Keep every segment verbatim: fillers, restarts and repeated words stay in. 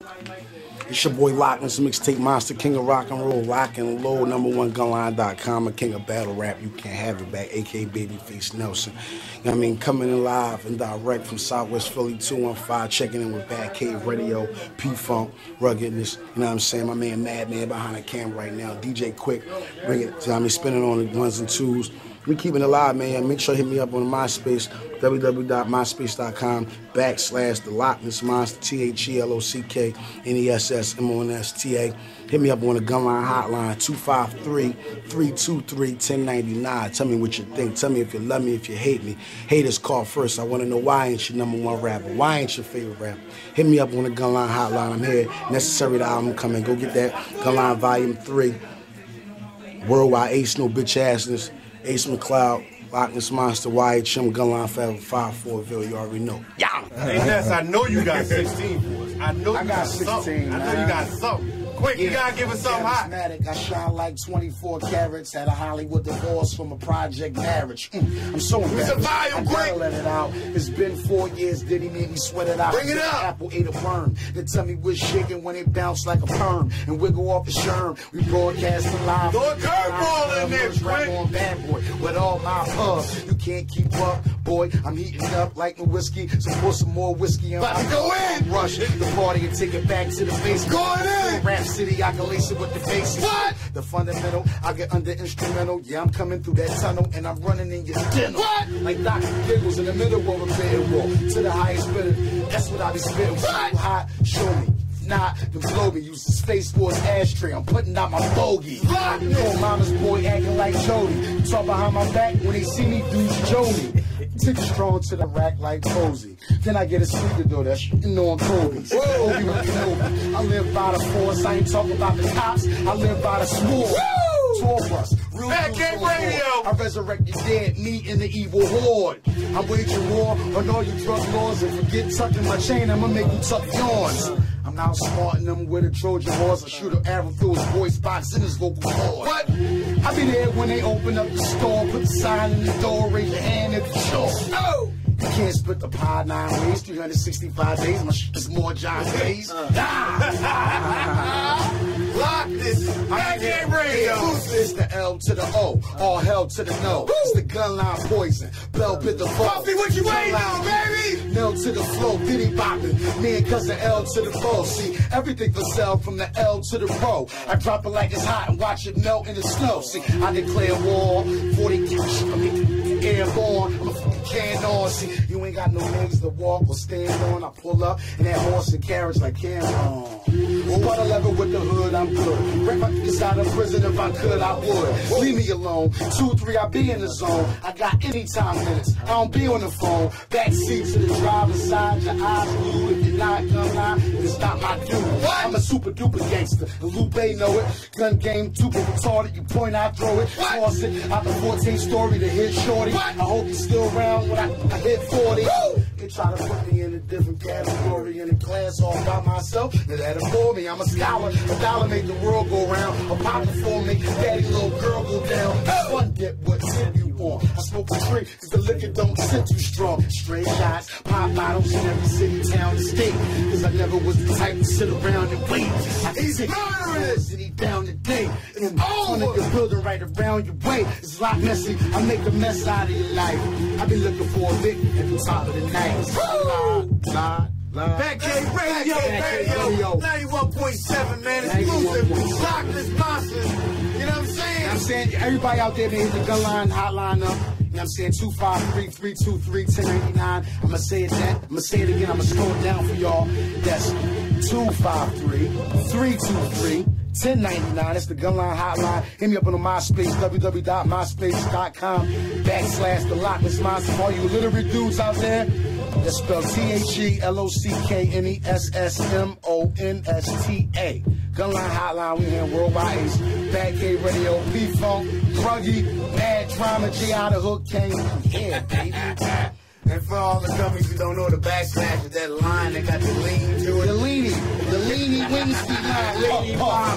It's your boy Lockness, mixtape monster, king of rock and roll, lock and low, number one gunline dot com, a king of battle rap. You can't have it back, aka Babyface Nelson. You know what I mean? Coming in live and direct from Southwest Philly, two one five, checking in with Batcave Radio, P-Funk, Ruggedness. You know what I'm saying? My man Madman behind the camera right now. D J Quick, bring it. You know what I mean? Spinning on the ones and twos. We keeping it alive, man. Make sure you hit me up on MySpace, w w w dot myspace dot com backslash the Lockness Monster, T H E L O C K N E S S M O N S T A. Hit me up on the Gunline Hotline, two five three, three two three, one zero nine nine. Tell me what you think. Tell me if you love me, if you hate me. Haters call first. I want to know why ain't your number one rapper? Why ain't your favorite rapper? Hit me up on the Gunline Hotline. I'm here. Necessary, the album coming. Go get that. Gunline Volume three. Worldwide Ace, no bitch assness. Ace McCloud, Lockness Monster, Y H M, Gunline Forever, five four Ville, you already know. Yeah! Hey, Ness, I know you got sixteen for us. I know you I got, got sixteen, something. man. I know you got something. Quick, yeah. You gotta give us something hot. I shine like twenty-four carats, had a Hollywood divorce from a project marriage. Mm, I'm so embarrassed. It's a volume, I gotta let it out. It's been four years, did he make me sweat it out? Bring it up. Apple ate a worm. Then tell me what's shaking when it bounced like a perm and wiggle off the sherm. We broadcasting live. Throw a curveball in there, quick. On bad boy with all my pub. You can't keep up, boy. I'm heating up like the whiskey. So pour some more whiskey on. About to go in. Rush the party and take it back to the basement. Going in. Rap City, I can lace it with the bases. What? The fundamental, I get under instrumental. Yeah, I'm coming through that tunnel and I'm running in your dental. What? Like Doctor Giggles in the middle of a bed wall. To the highest bidder. That's what I be spitting. What? Hot, show me. Nah, the blow me. Use the space for his ashtray. I'm putting out my bogey. What? You know, mama's boy acting like Jody. You talk behind my back when they see me, dudes Joe me. Tick strong to the rack like Posey. Then I get a sneaker door that's shitting on Kobe's. Kobe with Kenobi. I live by the force. I ain't talking about the cops. I live by the sword. Tour bus. Batcave Radio. I resurrect your dead, me and the evil horde. I'm waging war on all you drug laws. And forget tucking my chain, I'ma make you tuck yours. I'm outsmarting them with a Trojan horse. I shoot an arrow through his voice box in his vocal cord. What? I be there when they open up the store. Put the sign in the door, raise your hand if you're sure. Oh! You can't split the pie nine ways, three hundred sixty-five days. My shit is more John Days. Lock this. Batcave Radio. It's the L to the O, all hell to the no. It's the gunline poison. Bell bit the foe. Puffy, what you waiting on, baby? L to the flow, diddy bopping. Me and cousin L to the bow. See, everything for sale from the L to the pro. I drop it like it's hot and watch it melt in the snow. See, I declare war, forty cash, I mean, airborne. I'm a fucking can on. See, you ain't got no legs to walk or stand on. I pull up in that horse and carriage like Cameron. Well, what a level with the hood, I'm good. Break my niggas out of prison if I could, I would. Leave me alone. Two, three, I be in the zone. I got anytime minutes. I don't be on the phone. Backseat to the driver's side, your eyes blue. If you're not gun line, it's not my dude. I'm a super duper gangster. And Lupe know it. Gun game, super retarded. You point, I throw it. Toss it out the fourteenth story to hit shorty. I hope he's still around when I, I hit forty. They try to put me in a different category in a class all by myself. That for me, I'm a scholar. A dollar make the world go round. A pocket for me, daddy little girl go down. Fun get what tip you on. I smoke a tree, cause the liquor don't sit too strong. Straight shots, pop bottles in every city, town, and state. Cause I never was the type to sit around and wait. I can sit city down today. And on the building right around your way. It's a lot messy. I make a mess out of your life. I been looking for a lick at the top of the night. Lie, lie. Batcave Radio, Radio, ninety-one point seven, man. Exclusive, Lockness Monsters. You know what I'm saying? I'm saying, everybody out there, man, hit the gunline hotline up. You know what I'm saying? two five three, three two three, one zero nine nine. I'm going to say it that. I'm going to say it again. I'm going to slow it down for y'all. That's two five three, three two three, one zero nine nine. That's the gunline hotline. Hit me up on the MySpace, w w w dot myspace dot com backslash the Lockness Monster. For all you literate dudes out there, that's spelled T H E L O C K N E S S M O N S T A. Gunline hotline, we here in Worldwide Ace. Batcave Radio, P-Funk, Druggy, Bad Drama, J out of Hook King. Yeah, baby. And for all the dummies who don't know the backslash of that line that got the lean to it. The leany, the Leany wings be lying. Leany Bop.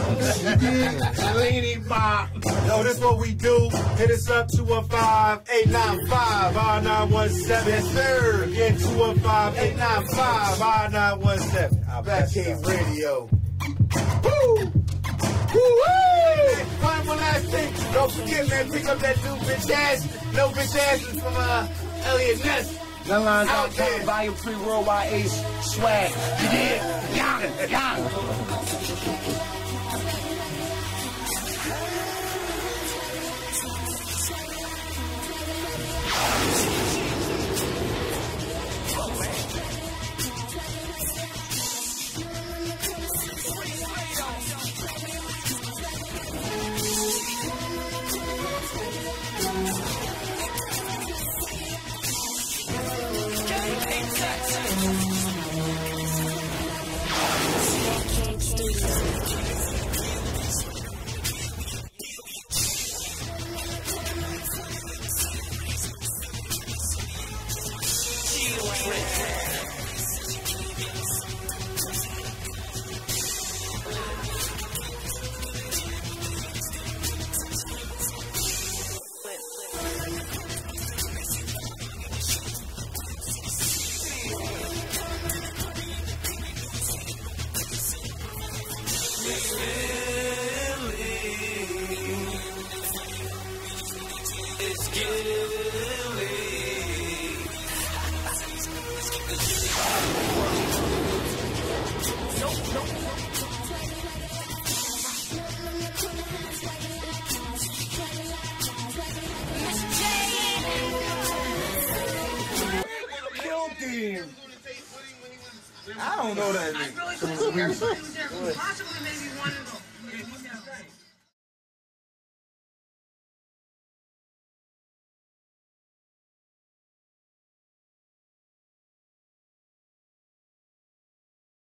Leany Bop. Yo, this what we do. Hit us up two one five, eight nine five, five nine one seven. Yes, sir. Again, two one five, eight nine five, five nine one seven. Batcave Radio. Woo! Woo! One more last thing. Don't forget, man, pick up that new bitch ass. No bitch asses from uh, Elliot Ness. Gunlines out there, volume three, worldwide ace, swag. You did? Young, young. I don't know that nigga. I really thought he was there. Possibly maybe one